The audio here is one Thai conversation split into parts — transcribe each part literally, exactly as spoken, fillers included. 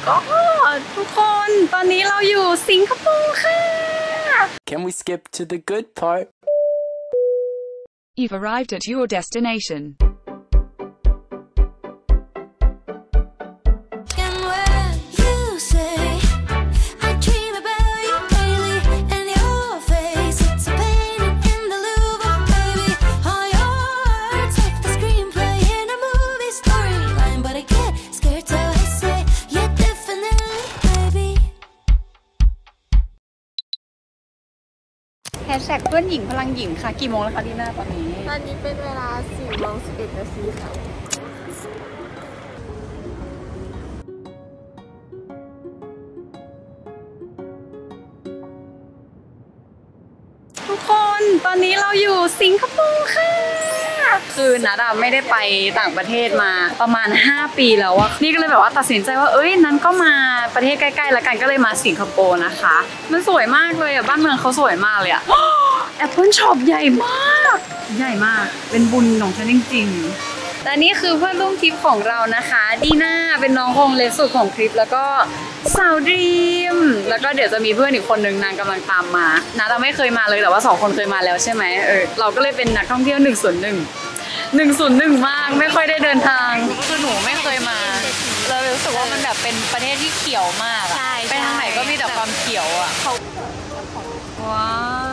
god ทุกคนตอนนี้เราอยู่สิงคโปร์ค่ะ Can we skip to the good part? You've arrived at your destination. แฮชแท็กเพื่อนหญิงพลังหญิงค่ะกี่โมงแล้วคะดีน่าตอนนี้ตอนนี้เป็นเวลาสี่โมงสิบเอ็ดนาทีค่ะทุกคนตอนนี้เราอยู่สิงคโปร์ค่ะคือนัดไม่ได้ไปต่างประเทศมาประมาณห้าปีแล้วอะนี่ก็เลยแบบว่าตัดสินใจว่าเอ้ยนั้นก็มาประเทศใกล้ๆแล้วกันก็เลยมาสิงคโปร์นะคะมันสวยมากเลยอะบ้านเมืองเขาสวยมากเลยอะแอปเปิลช็อปใหญ่มากใหญ่มากเป็นบุญของฉันจริงๆแต่นี่คือเพื่อนร่วมทริปของเรานะคะดีน่าเป็นน้องคงเล็กสุดของทริปแล้วก็สาวดรีมแล้วก็เดี๋ยวจะมีเพื่อนอีกคนนึงนางกำลังตามมานะเราไม่เคยมาเลยแต่ว่าสองคนเคยมาแล้วใช่ไหมเออเราก็เลยเป็นนักท่องเที่ยวหนึ่งส่วนหนึ่งหนึ่งส่วนหนึ่งมากไม่ค่อยได้เดินทางคือหนูไม่เคยมาเรารู้สึกว่ามันแบบเป็นประเทศที่เขียวมากอะไปทางไหนก็มีแต่ความเขียวอะว้าว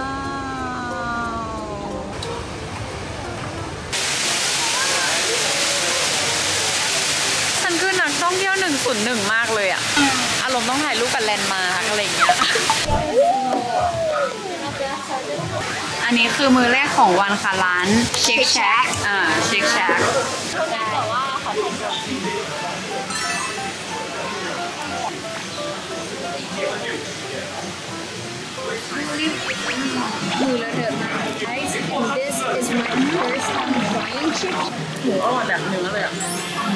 ฉันคือนักท่องเที่ยวหนึ่งส่วนหนึ่งมากเลยอะอารมณ์ต้องถ่ายรูปกับแลนด์มาร์กอะไรอย่างเงี้ยอันนี้คือมือแรกของวันค่ะร้านเชคแชกอ่าเชคแชกแต่ว่าขอถ่ายรูปมือเลอะเทอะมาก This is my first time trying chips หมูอร่อยแบบเนื้อเลยอ่ะ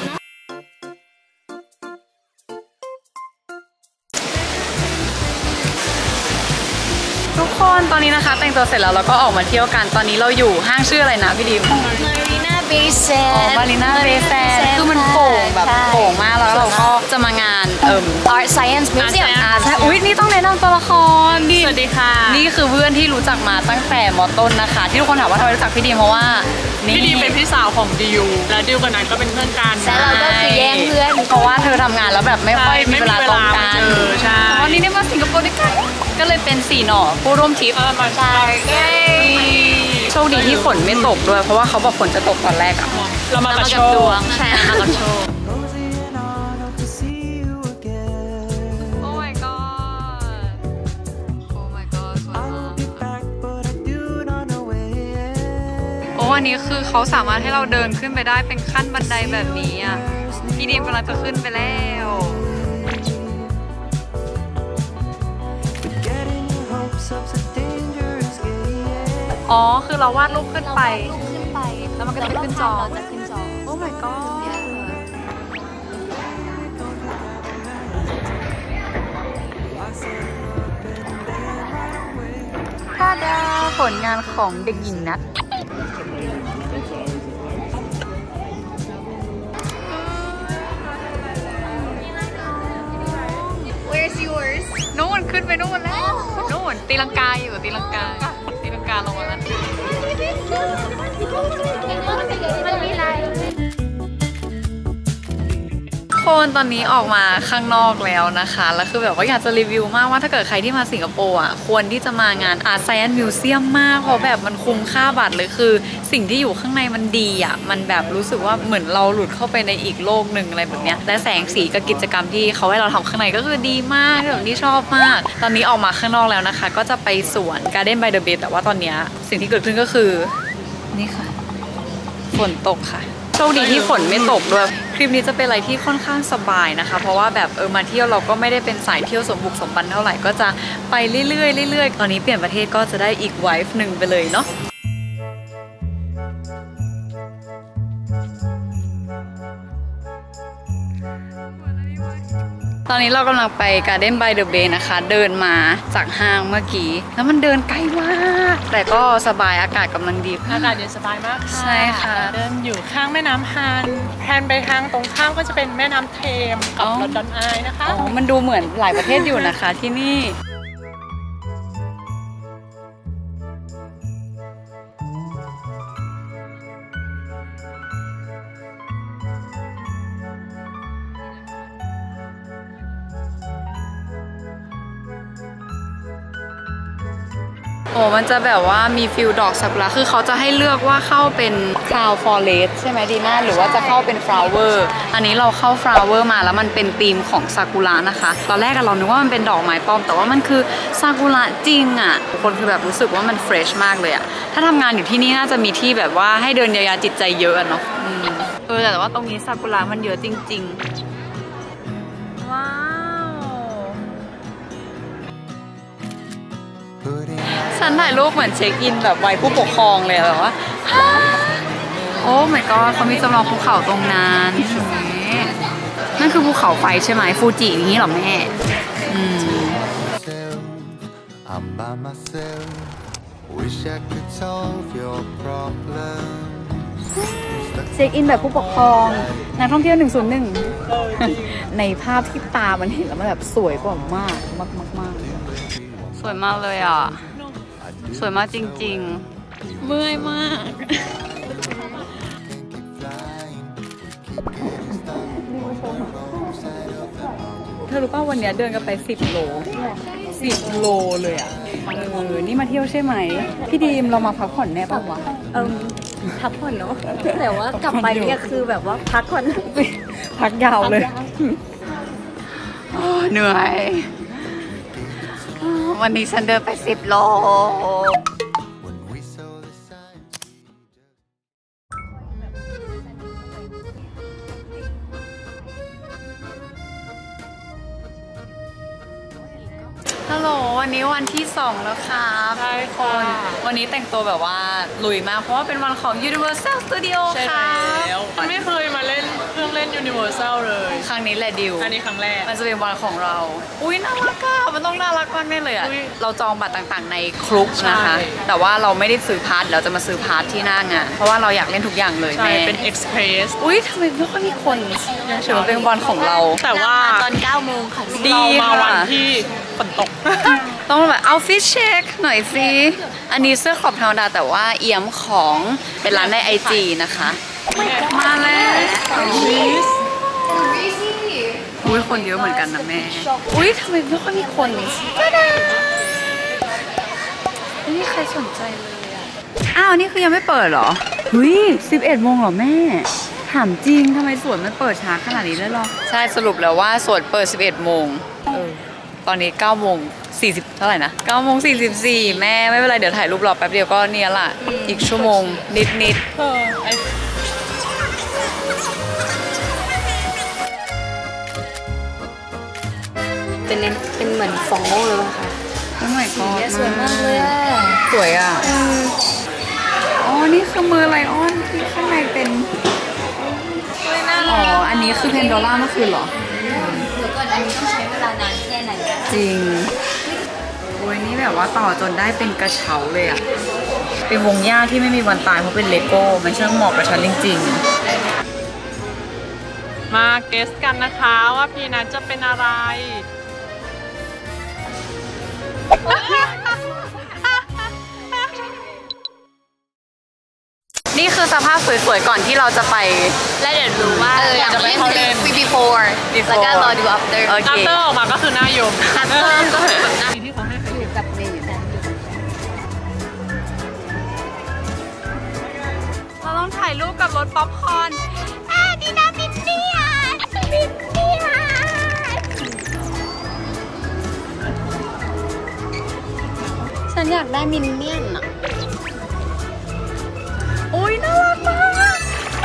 ทุกคนตอนนี้นะคะแต่งตัวเสร็จแล้วเราก็ออกมาเที่ยวกันตอนนี้เราอยู่ห้างชื่ออะไรนะพี่ดิม Marina Bay Sands อ๋อ Marina Bay Sands คือมันโป่งแบบโป่งมากแล้วเราก็จะมางานเอิ่ม Art Science Museum อ่าใช่อุ๊ยนี่ต้องแนะนำตัวละครสวัสดีค่ะนี่คือเพื่อนที่รู้จักมาตั้งแต่ม.ต้นนะคะที่ทุกคนถามว่าทำไมรู้จักพี่ดิมเพราะว่าพี่ดิมเป็นพี่สาวของดิวและดิวกับนัทก็เป็นเพื่อนกันและเราก็คือแย่งเพื่อนเพราะว่าเธอทำงานแล้วแบบไม่ค่อยมีเวลาตรงกันใช่วันนี้ได้มาสิงคโปร์ด้วยกันก็เลยเป็นสี่หน่อผู้ร่วมทริปใช่โชคดีที่ฝนไม่ตกด้วยเพราะว่าเขาบอกฝนจะตกตอนแรกอะเรามากับโชคใช่มากับโชคโอ้ my god โอ้ my god โอ้อันนี้คือเขาสามารถให้เราเดินขึ้นไปได้เป็นขั้นบันไดแบบนี้อ่ะพี่ดิมกำลังจะขึ้นไปแล้วอ๋อคือเราวาดรูปขึ้นไปแล้วมันก็จะขึ้นจอจะขึ้นจอโอ้ my god ท่าดาผลงานของเด็กหญิงนัท Where's yours นู่นขึ้นไปนู่นแล้วนู่นตีลังกาอยู่ตีลังกาตีลังกาลงมาแล้วมันมีอะไรคนตอนนี้ออกมาข้างนอกแล้วนะคะแล้วคือแบบว่าอยากจะรีวิวมากว่าถ้าเกิดใครที่มาสิงคโปร์อ่ะควรที่จะมางาน Art Science Museum มากเพราะแบบมันคุ้มค่าบัตรเลยคือสิ่งที่อยู่ข้างในมันดีอ่ะมันแบบรู้สึกว่าเหมือนเราหลุดเข้าไปในอีกโลกหนึ่งอะไรแบบเนี้ยและแสงสีกับกิจกรรมที่เขาให้เราทำข้างในก็คือดีมากแบบที่ชอบมากตอนนี้ออกมาข้างนอกแล้วนะคะก็จะไปสวน Garden by the Bay แต่ว่าตอนนี้สิ่งที่เกิดขึ้นก็คือนี่ค่ะฝนตกค่ะโชคดีที่ฝนไม่ตกด้วยคลิปนี้จะเป็นอะไรที่ค่อนข้างสบายนะคะเพราะว่าแบบเออมาเที่ยวเราก็ไม่ได้เป็นสายเที่ยวสมบุกสมบันเท่าไหร่ก็จะไปเรื่อยๆเรื่อยๆตอนนี้เปลี่ยนประเทศก็จะได้อีกไวฟ์หนึ่งไปเลยเนาะตอนนี้เรากำลังไป Garden by the Bay นะคะเดินมาจากห้างเมื่อกี้แล้วมันเดินไกลมากแต่ก็สบายอากาศกำลังดีอากาศเย็นสบายมากค่ะใช่ค่ะเดินอยู่ข้างแม่น้ำฮันแพนไปทางตรงข้ามก็จะเป็นแม่น้ำเทมกับลอนดอนไอนะคะอ๋อมันดูเหมือนหลายประเทศอยู่นะคะที่นี่โอ้มันจะแบบว่ามีฟิลดอกซากุระคือเขาจะให้เลือกว่าเข้าเป็นคลาวฟอเรสใช่ไหมดีน่าหรือว่าจะเข้าเป็นฟลาวเวอร์อันนี้เราเข้าฟลาวเวอร์มาแล้วมันเป็นธีมของซากุระนะคะตอนแรกเรานึกว่ามันเป็นดอกไม้ปลอมแต่ว่ามันคือซากุระจริงอ่ะคนคือแบบรู้สึกว่ามันเฟรชมากเลยอ่ะถ้าทำงานอยู่ที่นี่น่าจะมีที่แบบว่าให้เดินเยียวยาจิตใจเยอะเนาะเออแต่ว่าตรงนี้ซากุระมันเยอะจริงๆว้าวฉันถ่ายรูปเหมือนเช็คอินแบบวัยผู้ปกครองเลยแบบว่าโอ้ my god เขามีจำลองภูเขาตรงนั้นนั่นคือภูเขาไฟใช่ไหมฟูจิอย่างนี้หรอแม่อืมเช็คอินแบบผู้ปกครองนักท่องเที่ยวหนึ่งศูนย์หนึ่งในภาพที่ตามันเห็นแล้วมันแบบสวยกว่ามากมากมากมากสวยมากเลยอ่ะสวยมากจริงๆเมื่อยมากเธอรู้ป่ะวันนี้เดินกันไปสิบโลสิบโลเลยอ่ะเออนี่มาเที่ยวใช่ไหมพี่ดีมเรามาพักผ่อนแน่ป่ะวะเออพักผ่อนเนาะแต่ว่ากลับไปเนี่ยคือแบบว่าพักผ่อนพักยาวเลยเหนื่อยวันนี้ฉันเดินไปสิบโลฮัลโหลวันนี้วันที่สองแล้วครับใช่คนวันนี้แต่งตัวแบบว่าลุยมากเพราะว่าเป็นวันของ Universal Studio ค่ะมันไม่เคยมาเล่นเครื่องเล่น Universal เลยครั้งนี้แหละดิวอันนี้ครั้งแรกมันจะเป็นวันของเราอุ้ยน่ารักอ่ะมันต้องน่ารักมากแน่เลยอ่ะเราจองบัตรต่างๆในคลุกนะคะแต่ว่าเราไม่ได้ซื้อพาร์ทเราจะมาซื้อพาร์ทที่หน้างานเพราะว่าเราอยากเล่นทุกอย่างเลยแม่เป็น Express อุ้ยทำไมไม่ค่อยมีคนถือว่าเป็นวันของเราแต่ว่าตอนเก้าโมงค่ะดีมาวันที่ฝนตกต้องแบบเอาฟิชเช็คหน่อยสิอันนี้เสื้อขอบธรรมดาแต่ว่าเอี่ยมของเป็นร้านในไอจีนะคะมาแล้วอุ้ยคนเยอะเหมือนกันนะแม่อุ้ยทำไมไม่ค่อยมีคนไม่มีใครสนใจเลยอ่ะอ้าวนี่คือยังไม่เปิดเหรอเฮ้ยสิบเอ็ดโมงเหรอแม่ถามจริงทำไมสวนมันเปิดช้าขนาดนี้เลยหรอใช่สรุปแล้วว่าสวนเปิดสิบเอ็ดโมงเออตอนนี้เก้าโมงสี่สิบเท่าไหร่นะเก้าโมงสี่สิบสี่แม่ไม่เป็นไรเดี๋ยวถ่ายรูปรอแป๊บเดียวก็เนี่ยละอีกชั่วโมงนิดนิดเป็นเป็นเหมือนฟองเลยค่ะโอ้ my god สวยมากเลยอ่ะสวยอ่ะอ๋อนี่คือมือไลออนที่ข้างในเป็นอ๋ออันนี้คือเพนโดล่าเมื่อคืนเหรอเดี๋ยวก่อนอันนี้ต้องใช้เวลานานแค่ไหนจริงโอ้ยนี่แบบว่าต่อจนได้เป็นกระเช้าเลยอ่ะเป็นวงหญ้าที่ไม่มีวันตายเพราะเป็นเลโก้มันช่างเหมาะกับฉันจริงๆมาเกสกันนะคะว่าพี่นัทจะเป็นอะไรนี่คือสภาพสวยๆก่อนที่เราจะไปและเดี๋ยวรู้ว่าเอออยากจะไปเขาเล่น before แล้วก็รอดู after after ออกมาก็คือหน้ายม after ก็คือแบบหน้าที่เขาให้เขาอยู่กับเมย์เราต้องถ่ายรูปกับรถป๊อปคอร์นอ่ะดีนะมินเนี่ยมินเนี่ยฉันอยากได้มินเนี่ยนอ่ะโอ้ยน่ารักมาก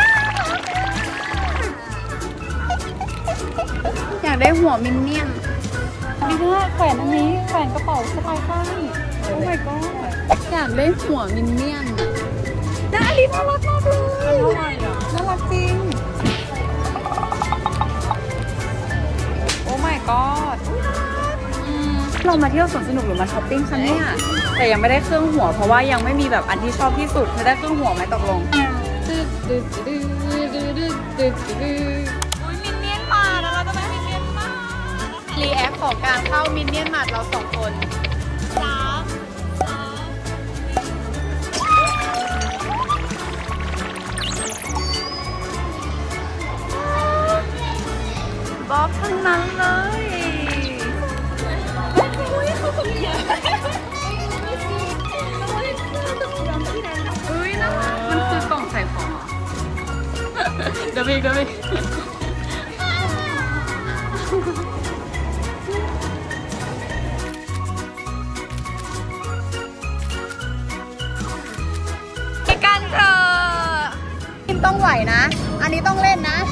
อยากได้หัวมินเนี่ยนดีนะแขวนอันนี้แขวนกระเป๋าสะพายข้างโอ้ my god อยากได้หัวมินเนี่ยนน่าลิน่ารักมากเลยน่ารักจริงโอ้ my god เรามาเที่ยวสวนสนุกหรือมาช้อปปิ้งคะเนี่ยแต่ยังไม่ได้เครื่องหัวเพราะว่ายังไม่มีแบบอันที่ชอบที่สุดเธอได้เครื่องหัวไหมตกลงอุ้ยมินเนี่ยนมาแล้วเราจะไปมินเนี่ยนมารีแอคของการเข้ามินเนี่ยนมาเราสองคนสามบ๊อบทั้งนั้นเลยเฮ้ยน่ารักมันคือกล่องใส่ของเหรอเดี๋ยวไปเดี๋ยวไปไปกันเถอะทีมต้องไหวนะอันนี้ต้องเล่นนะ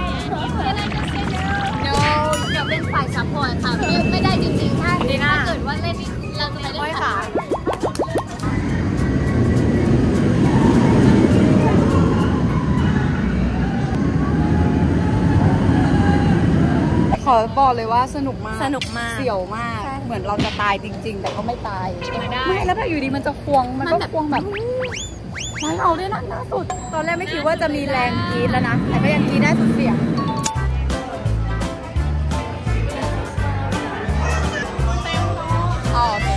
จะเป็นฝ่ายซัพพอร์ตค่ะไม่ไม่ได้จริงๆถ้าถ้าเกิดว่าเล่นนี่เราจะไปเล่นขาขอบอกเลยว่าสนุกมากสนุกมากเสี่ยวมากเหมือนเราจะตายจริงๆแต่ก็ไม่ตายไม่แล้วถ้าอยู่ดีมันจะควงมันก็ควงแบบมาเราด้วยนะล่าสุดตอนแรกไม่คิดว่าจะมีแรงกรี๊ดแล้วนะแต่ก็ยังกรี๊ดได้สุดเสียงอ๋อโอเค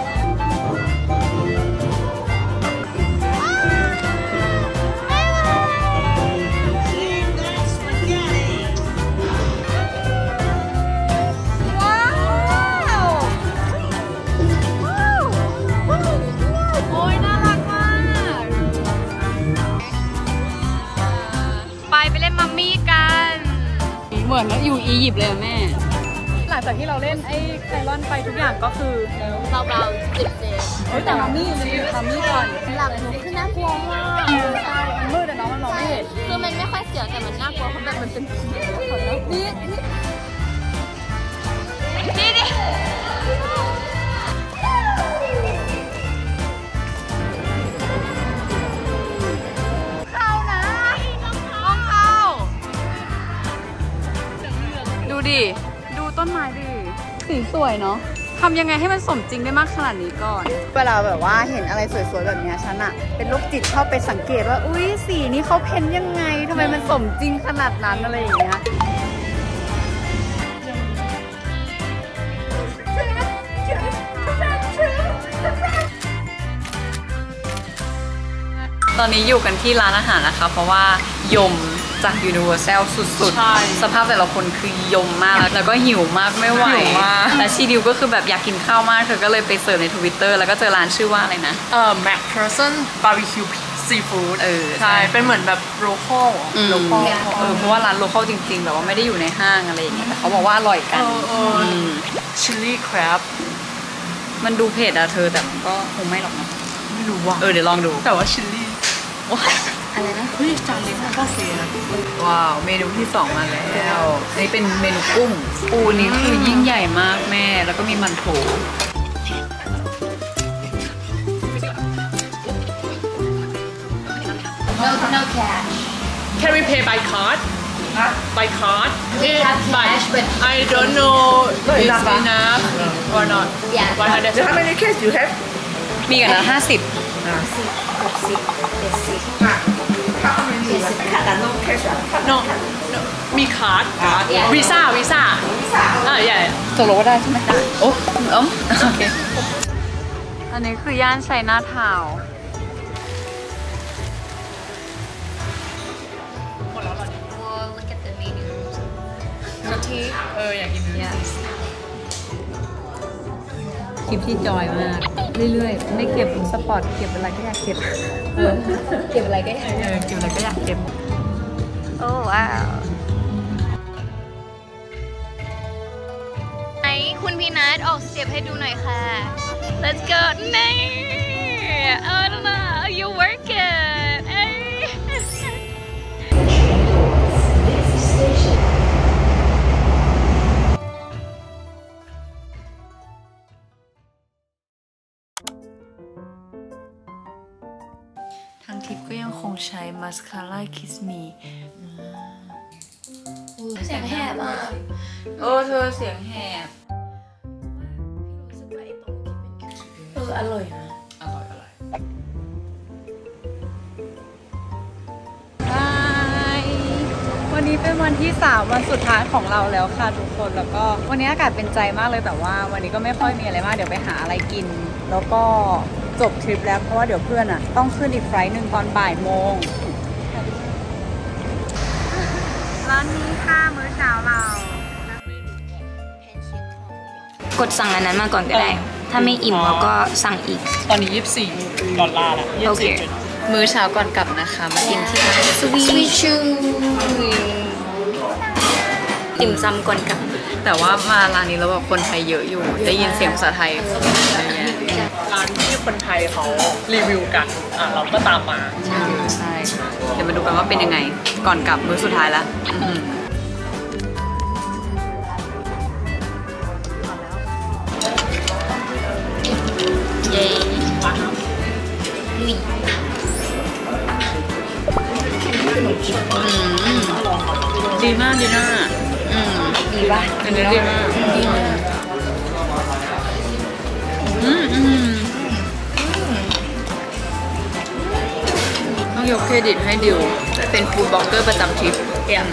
เหมือนอยู่อียิปต์เลยแม่หลังจากที่เราเล่นไอ้ไคลอนไปทุกอย่างก็คือเราเราจิบเจนแต่มัมมี่มันมัมมี่ก่อนหลับหนูคือน่ากลัวมากใช่มันมืดแต่น้องมันมองไม่เห็นคือมันไม่ค่อยเสียวแต่มันน่ากลัวเพราะแบบมันเป็นผีนี่นี่ดิเข้านะต้องเข้าดูดิดูต้นไม้ดิสีสวยเนาะทำยังไงให้มันสมจริงได้มากขนาดนี้ก่อนเวลาแบบว่าเห็นอะไรสวยๆแบบนี้ฉันอะเป็นโรคจิตชอบไปสังเกตว่าอุ้ยสีนี้เขาเพ้นยังไงทำไมมันสมจริงขนาดนั้นอะไรอย่างเงี้ยตอนนี้อยู่กันที่ร้านอาหารนะคะเพราะว่ายมจาก Universal สุดๆสภาพแต่ละคนคือยมมากแล้วก็หิวมากไม่ไหวและชีดิวก็คือแบบอยากกินข้าวมากเธอก็เลยไปเสิร์ชใน Twitter แล้วก็เจอร้านชื่อว่าอะไรนะเอ่อ McPherson Barbecue Seafood เออใช่เป็นเหมือนแบบ local local เออเพราะว่าร้าน local จริงๆแบบว่าไม่ได้อยู่ในห้างอะไรอย่างเงี้ยแต่เขาบอกว่าอร่อยกัน Chili Crab มันดูเผ็ดอะเธอแต่มันก็คงไม่หรอกนะไม่รู้ว่ะเออเดี๋ยวลองดูแต่ว่าชิลลี่อะไรนะเฮ้ยจานเล็กก็เสียนะว้าวเมนูที่สองมาแล้วนี่เป็นเมนูกุ้งปูนี้คือยิ่งใหญ่มากแม่แล้วก็มีมันโถ no no cash can we pay by card by card we have cash but I don't know is enough or not yeah one hundred how many cash you have มีกันนะห้าสิบหกสิบเจ็ดสิบ卡达 no cash no no มีคาร์ดวีซ่าวีซ่าอ่าใหญ่ตกลงว่าได้ใช่ไหมได้โอ้อ๋อโอเคอันนี้คือย่านไชน่าทาวน์หมดแล้วเหรอ well look at the menu ที่เอออยากกินเนื้อคลิปที่จอยมากเรื่อยๆไม่เก็บสปอร์ตเก็บอะไรก็อยากเก็บเออเก็บอะไรก็อยากเออเก็บอะไรก็อยากเก็บโอ้ว้าวไหนคุณพี่นัทออกสเต็ปให้ดูหน่อยค่ะ let's go นี่เออนะ you work it เอ้ยทางทิปก็ยังคงใช้ Mascara Kiss Me เสียงแหบอ่ะเออเธอเสียงแหบเอออร่อยนะอร่อยอร่อยบายวันนี้เป็นวันที่สามวันสุดท้ายของเราแล้วค่ะทุกคนแล้วก็วันนี้อากาศเป็นใจมากเลยแต่ว่าวันนี้ก็ไม่ค่อยมีอะไรมากเดี๋ยวไปหาอะไรกินแล้วก็จบทริปแล้วเพราะว่าเดี๋ยวเพื่อนอ่ะต้องขึ้นอีกไฟล์หนึ่งตอนบ่ายโมงร้านนี้ค่ะมื้อเช้าเรากดสั่งอันนั้นมาก่อนก็ได้ ถ้าไม่อิ่มเราก็สั่งอีกตอนนี้ยี่สิบสี่ดอลลาร์ละยี่สิบสี่จุดมื้อเช้าก่อนกลับนะคะมากินที่ร้านสวีทชูติ่มซำก่อนกลับแต่ว่ามาร้านนี้แล้วแบบคนไทยเยอะอยู่ได้ยินเสียงภาษาไทยเยอะแยะร้านที่คนไทยเขารีวิวกันอ่ะเราก็ตามมาใช่ใช่เดี๋ยวมาดูกันว่าเป็นยังไงก่อนกลับมื้อสุดท้ายแล้วเย้ดีมากดีมากอืมดีป่ะเป็นเนื้อดีมากดีมากอืมอืมต้องยกเครดิตให้ดิวเป็นฟู้ดบล็อกเกอร์ประจำทริปเอี่ยม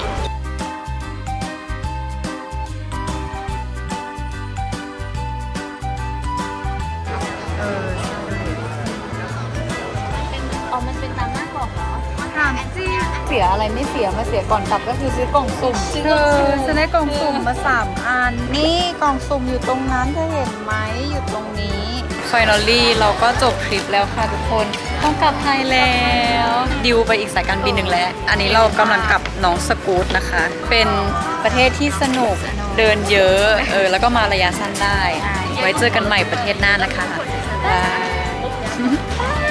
อ๋อมันเป็นตามหน้ากล่องเหรอถามจริงเสียอะไรไม่เสียมาเสียก่อนกลับก็คือซื้อกล่องสุ่มเธอฉันได้กล่องสุ่มมาสามอันนี่กล่องสุ่มอยู่ตรงนั้นเธอเห็นไหมอยู่ตรงนี้Finally เราก็จบทริปแล้วค่ะทุกคนต้องกลับไทยแล้วดิวไปอีกสายการบินหนึ่งแล้วอันนี้เรากำลังกลับน้องสกูตนะคะ เป็นประเทศที่สนุกเดินเยอะเออแล้วก็มาระยะสั้นได้ไว้เจอกันใหม่ประเทศหน้านะคะบาย